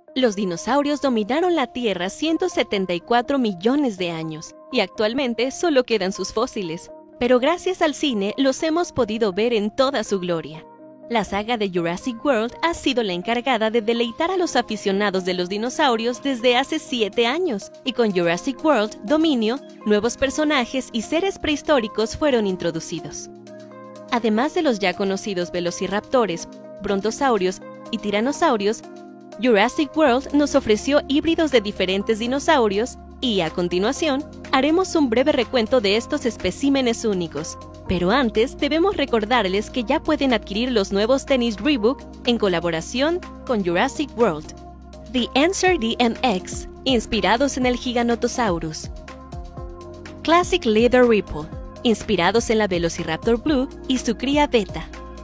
Los dinosaurios dominaron la Tierra 174 millones de años y actualmente solo quedan sus fósiles, pero gracias al cine los hemos podido ver en toda su gloria. La saga de Jurassic World ha sido la encargada de deleitar a los aficionados de los dinosaurios desde hace 7 años, y con Jurassic World Dominio, nuevos personajes y seres prehistóricos fueron introducidos. Además de los ya conocidos velociraptores, brontosaurios y tiranosaurios, Jurassic World nos ofreció híbridos de diferentes dinosaurios y, a continuación, haremos un breve recuento de estos especímenes únicos. Pero antes, debemos recordarles que ya pueden adquirir los nuevos tenis Reebok en colaboración con Jurassic World. The Answer DMX, inspirados en el Giganotosaurus. Classic Leather Ripple, inspirados en la Velociraptor Blue y su cría Beta.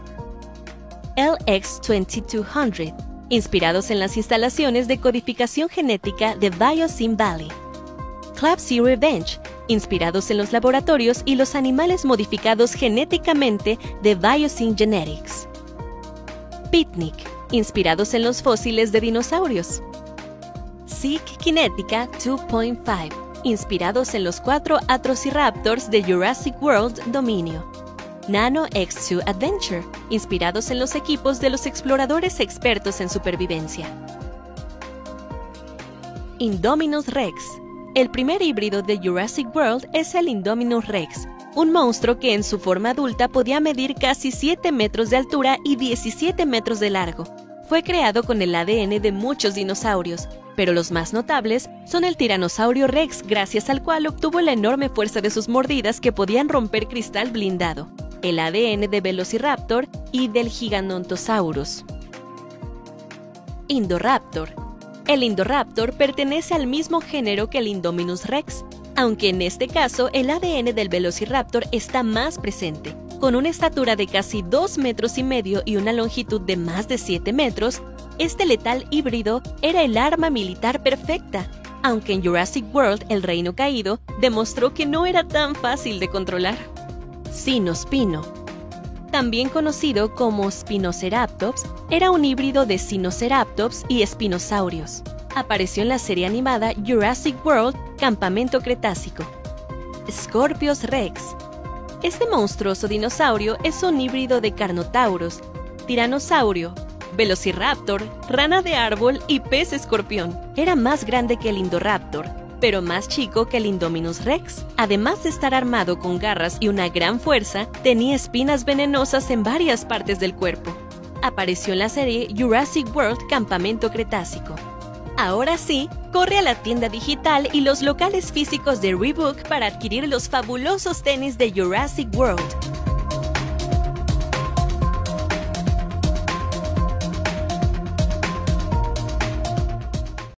LX2200, inspirados en las instalaciones de codificación genética de Biosyn Valley. Club Revenge, inspirados en los laboratorios y los animales modificados genéticamente de Biosyn Genetics. Picnic, inspirados en los fósiles de dinosaurios. Seek Kinetica 2.5, inspirados en los 4 Atrociraptors de Jurassic World Dominio. Nano X2 Adventure, inspirados en los equipos de los exploradores expertos en supervivencia. Indominus Rex. El primer híbrido de Jurassic World es el Indominus Rex, un monstruo que en su forma adulta podía medir casi 7 metros de altura y 17 metros de largo. Fue creado con el ADN de muchos dinosaurios, pero los más notables son el Tiranosaurio Rex, gracias al cual obtuvo la enorme fuerza de sus mordidas que podían romper cristal blindado, el ADN de Velociraptor y del Giganotosaurus. Indoraptor. El Indoraptor pertenece al mismo género que el Indominus Rex, aunque en este caso el ADN del Velociraptor está más presente. Con una estatura de casi 2,5 metros y una longitud de más de 7 metros, este letal híbrido era el arma militar perfecta, aunque en Jurassic World El Reino Caído demostró que no era tan fácil de controlar. Sinospino. También conocido como Spinoceratops, era un híbrido de Sinoceratops y espinosaurios. Apareció en la serie animada Jurassic World Campamento Cretácico. Scorpius Rex. Este monstruoso dinosaurio es un híbrido de Carnotaurus, tiranosaurio, velociraptor, rana de árbol y pez escorpión. Era más grande que el Indoraptor, pero más chico que el Indominus Rex. Además de estar armado con garras y una gran fuerza, tenía espinas venenosas en varias partes del cuerpo. Apareció en la serie Jurassic World Campamento Cretácico. Ahora sí, corre a la tienda digital y los locales físicos de Reebok para adquirir los fabulosos tenis de Jurassic World.